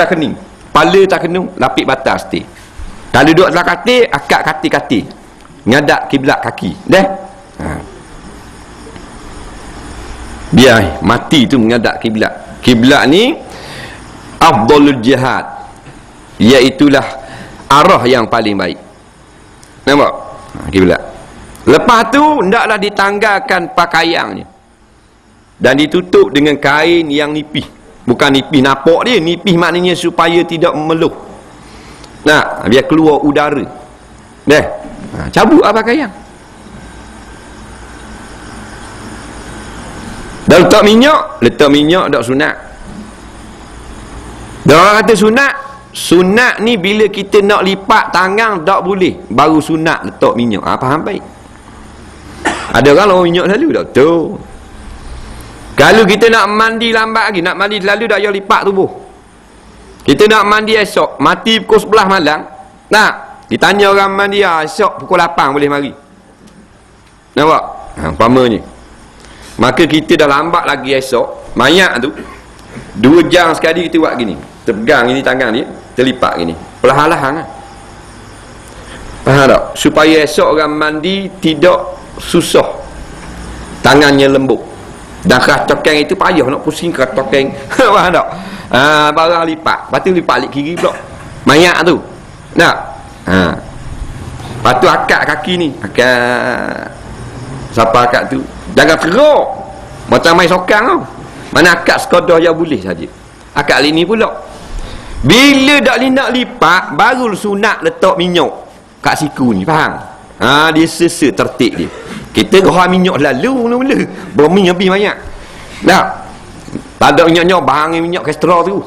tak kening. Kepala tak kening, lapik batas ti. Kalau duduk dalam katil, akak katil-katil. Ngadap kiblat kaki. Dah. Biar mati tu menghadap kiblat. Kiblat ni afdalul jihad, iaitulah arah yang paling baik. Nampak? Kiblat. Lepas tu hendaklah ditanggalkan pakaiannya dan ditutup dengan kain yang nipis. Bukan nipis napok dia, nipis maknanya supaya tidak meluh. Nah, biar keluar udara. Dah. Cabut apa pakaian. Dan letak minyak tak sunat. Dan orang kata sunat ni bila kita nak lipat tangan tak boleh, baru sunat letak minyak. Faham baik? Ada orang lawan minyak selalu tak tahu. Kalau kita nak mandi lambat lagi, nak mandi selalu tak payah lipat tubuh. Kita nak mandi esok, mati pukul 11 malam. Nak ditanya orang mandi esok pukul 8 boleh mari. Nampak? Umpamanya. Maka kita dah lambat lagi esok, mayat tu 2 jam sekali kita buat gini, terpegang ini tangan dia, terlipat gini, perlahan-lahan lah. Faham tak? Supaya esok orang mandi tidak susah, tangannya lembut. Dan keras tokeng itu payah nak pusing keras tokeng. Faham tak? Barang lipat, lepas tu lipat alik kiri pula mayat tu. Nak? Lepas tu akak kaki ni, akak siapa akak tu, jangan teruk macam main sokang tau. Mana akak sekodah yang boleh saja. Akak ni pula bila dak nak lipat baru sunat letak minyak kat siku ni. Faham? Dia sesa tertib dia. Kita gahar minyak lalu mula-mula bermi habis banyak. Tak? Tak ada minyak-minyak bang minyak kolesterol tu.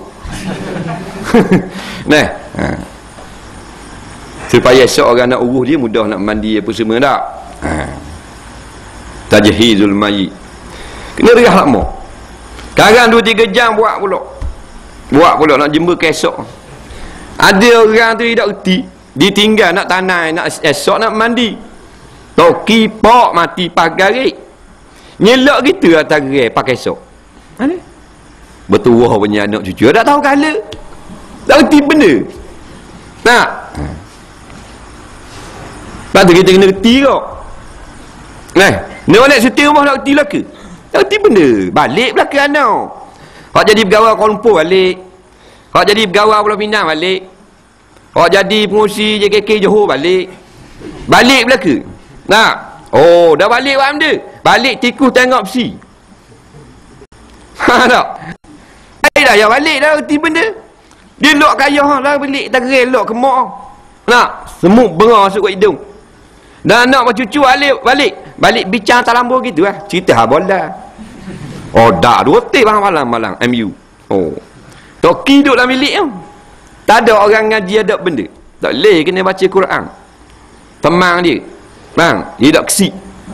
Nah. Supaya esok orang nak uruh dia mudah nak mandi apa semua tak? Tajhizul mayyit. Kena riah lama. Sekarang 2-3 jam buat pula nak jemur ke esok. Ada orang tu tidak reti, ditinggal nak tanai, nak esok nak mandi. Toki pok mati pagarik. Nyelak gitu atas gerai pakai esok. Mana? Bertuah punya anak cucu tak tahu kala. Tak reti benda. Nak. Lepas tu kita kena reti kau. Ni orang nak setir rumah tak reti lah ke? Tak reti benda. Balik belaka anak. Hak jadi pegawai Kuala Lumpur balik. Hak jadi pegawai Pulau Pinang balik. Hak jadi pengurusi JKK Johor balik. Balik belaka. Nak? Oh, dah balik buat benda. Balik tikus tengok besi. Tak? Dah yang balik dah reti benda. Dia lok kayah lah balik tak gerel lok kemak. Nak? Semut bengar masuk kat hidung. Dan anak cucu balik bincang tak lambu gitu lah. Cerita bola. Oh dah 2 tip malam MU. Oh. Toki duduk dalam bilik tu. Tak ada orang ngaji ada benda. Tak boleh kena baca Quran. Temang dia. Bang, dia tak kesik.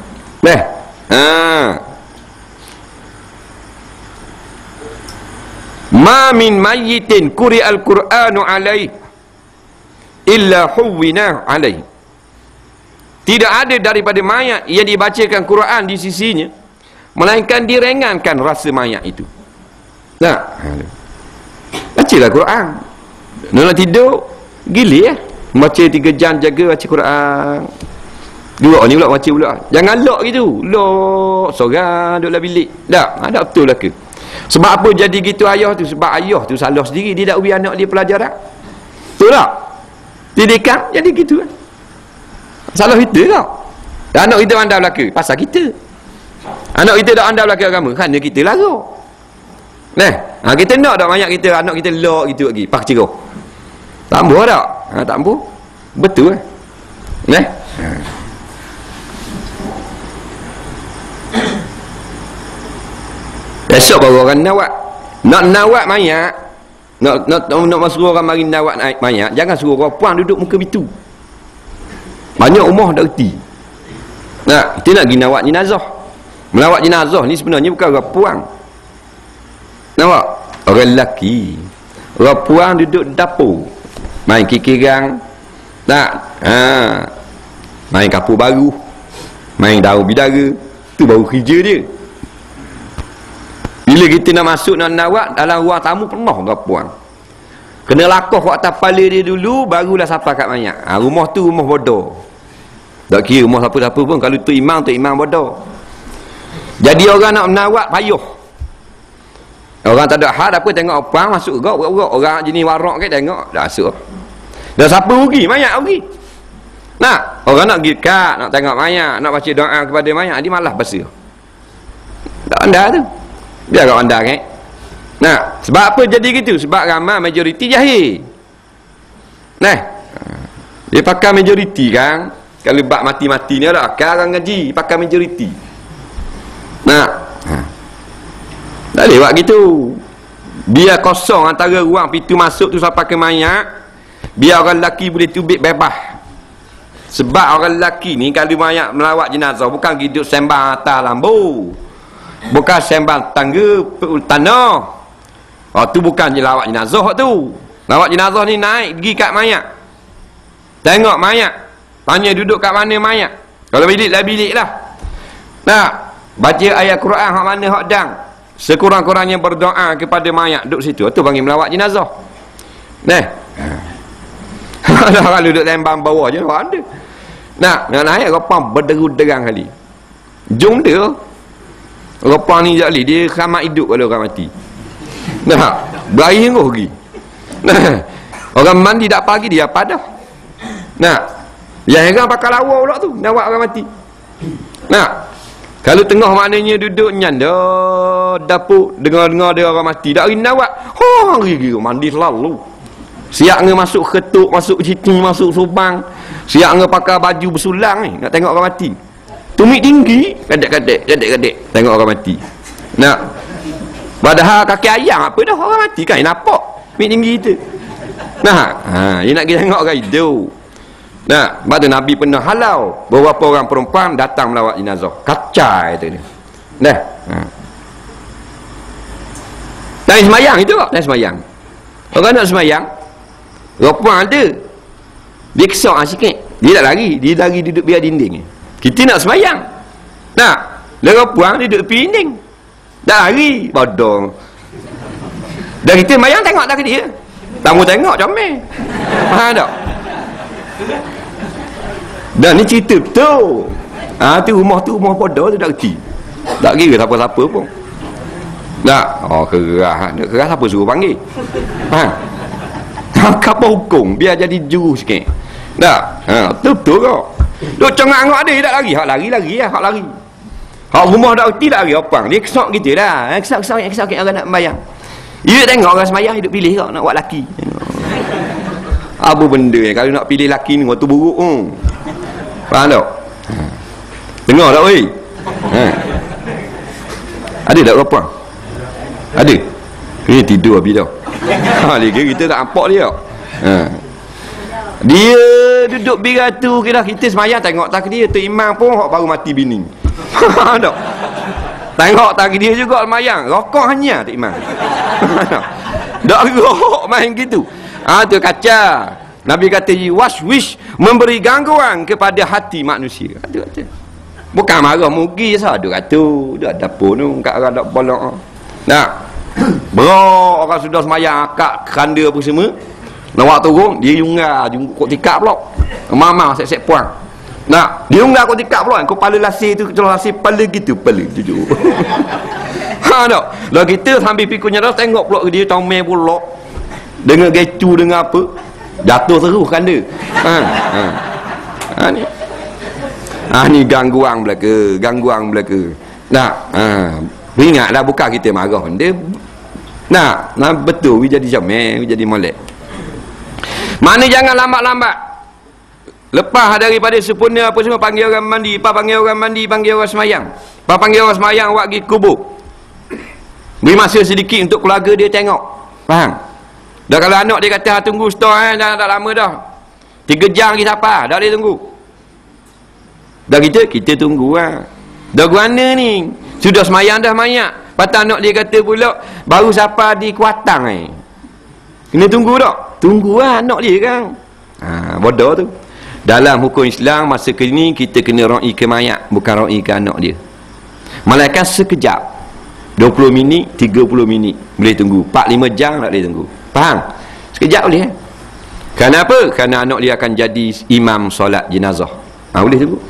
Ma min mayyitin quri'al Qur'anu alaih illa huwina alaih. Tidak ada daripada mayat yang dibacakan Quran di sisinya melainkan direngankan rasa mayat itu. Nah, bacalah Quran. Nak tidur gila baca 3 jam jaga baca Quran. 2 ni pula baca pula. Jangan lock gitu. Lock seorang duduk dalam bilik. Tak, ada betul lah ke? Sebab apa jadi gitu ayah tu? Sebab ayah tu salah sendiri, dia tak beri anak dia pelajaran. Betul tak? Didikan jadi gitu kan. Salah kita tau. Anak kita pandai belaka pasal kita. Anak kita tak pandai belaka agama kerana kita larang. Kita nak tak banyak kita anak kita lock gitu lagi pak cerah. Tak ampuh tak? Tak ampuh. Betul esok baru orang nawat. Nak nawat mayat, nak suruh orang mari nawat mayat, jangan suruh orang puang duduk muka pintu. Banyak rumah dah reti. Kita nak pergi nawat jenazah. Melawat jenazah ni sebenarnya bukan orang puang. Nampak? Orang lelaki. Orang puang duduk dapur. Main kikirang. Main kapur baru. Main daun bidara. Tu baru kerja dia. Bila kita nak masuk nak nawat dalam ruang tamu penuh orang puang. Kena lakoh kat atas kepala dia dulu, barulah sampai kat mayat. Rumah tu rumah bodoh. Tak kira rumah siapa-siapa pun, kalau tu imam bodoh. Jadi orang nak menawak payuh. Orang tak ada hal apa, tengok apa masuk gerak. Orang jenis warak ke tengok dah masuk. Dah siapa rugi? Mayat rugi. Nah, orang nak pergi kat, nak tengok mayat, nak baca doa kepada mayat, dia malah baca. Tak anda tu. Biar kau anda kan. Nah, sebab apa jadi gitu? Sebab ramai majoriti jahil. Nah, dia pakai majoriti kan. Kalau bab mati-mati ni ada akal orang ngaji, pakai majoriti. Nah, tak boleh buat gitu. Biar kosong antara ruang pintu masuk tu sampai ke mayat. Biar orang lelaki boleh tubik bebas. Sebab orang lelaki ni kalau mayat melawat jenazah bukan hidup sembang atas lambu. Bukan sembang tangga tanah. Tu bukan je lawat jenazah tu. Lawat jenazah ni naik pergi kat mayat. Tengok mayat. Tanya duduk kat mana mayat. Kalau bilik lah. Nah, baca ayat Quran hak mana hak dang. Sekurang-kurangnya berdoa kepada mayat duduk situ. Tu panggil melawat jenazah. Nah. Kalau duduk lembang bawah je orang ada. Nah, nak naik rapang berderu-derang kali. Jom dia. Rapang ni jali dia khamat hidup kalau orang mati. Nah, berair engkau pergi. Nah, orang mandi tak pagi dia apa dah. Nah, yang heran pakai lawa pula tu, nawak orang mati. Nah, kalau tengah maknanya duduk nyanda dapur dengar-dengar dia orang mati, tak rin nawak. Hari mandi selalu. Siap nge masuk ketuk, masuk situ, masuk subang. Siap nge pakai baju bersulang ni, nak tengok orang mati. Tumit tinggi, kadek-kadek tengok orang mati. Nah, padahal kaki ayam apa dah orang mati kan, nampak tumit tinggi tu. Nah, dia nak pergi tengok kan itu. Nah, sebab tu Nabi pernah halau beberapa orang perempuan datang melawat jenazah. Kacai tu dia. Nah, dan semayang itu tak? Dan semayang. Orang nak semayang, perempuan ada. Dia kesok sikit. Dia tak lari. Dia lari duduk biar dinding. Kita nak semayang. Nah, perempuan duduk tepi dinding. Tak lari. Bodoh. Dan kita semayang tengok tak ke dia. Tamu tengok comel. Faham tak? Dan ni cerita betul. Tu rumah bodoh tu tak kerti. Tak kira siapa-siapa pun. Tak. Kerah. Kerah siapa suruh panggil? Apa hukum biar jadi juru sikit. Tak. Betul kau. Duk cengak-ngak dia tak lari. Hak lari lah. Hak lari. Hak rumah tak kerti tak lari opang. Dia kesok kita dah. Kesok orang nak bayang. Dia tengok orang semayang hidup pilih kau nak buat laki. Apa benda ni kalau nak pilih laki ni waktu buruk. Faham tak? Dengar tak weh? Ada tak apa? Ada. Ini tidur habis dah. Kita tak nampak dia. Dia duduk biratu kita semayang tengok tak dia tu imam pun baru mati bini. Faham tak? Tengok tak dia juga semayang. Rokok hanya tak imam. Tak rokok main gitu. Tu kaca. Nabi kata waswish, memberi gangguan kepada hati manusia. Kata. Bukan marah mugi sah. Dia kata dah dapur tu kat orang tak bolak. Nah. Bro, orang sudah semayang akak keranda apa semua. Nak turun, dia jungkuk kot tikap pula. Mama sek-sek puang. Nah, dia unggah kot tikap pula. Kau pala lasir tu, kecuali lasir pala gitu, pala jujur. Tak? Lah kita sambil pikunya dah tengok pula dia comel pula. Dengar gecu, dengar apa. Jatuh terus keranda. Ni gangguan belaka. Nah, ingatlah bukan kita marah. Dia nah betul we jadi comel, we jadi molek. Mana jangan lambat-lambat. Lepas daripada sempurna apa semua panggil orang mandi, panggil orang semayang. Panggil orang semayang awak pergi kubur. Beri masa sedikit untuk keluarga dia tengok. Faham? Dah kalau anak dia kata tunggu store dah tak lama dah. 3 jam lagi siapa? Dah dia tunggu. Dah kita tunggu Dah guana ni. Sudah semayang dah mayat. Patah anak dia kata pula baru siapa di Kuatang Kena tunggu tak? Tunggu anak dia kan. Bodoh tu. Dalam hukum Islam masa kini kita kena ra'i ke mayat, bukan ra'i ke anak dia. Malaikat sekejap 20 minit, 30 minit boleh tunggu. 4-5 jam tak boleh tunggu. Faham? Sekejap boleh. Kenapa? Kerana anak dia akan jadi imam solat jenazah. Boleh tu.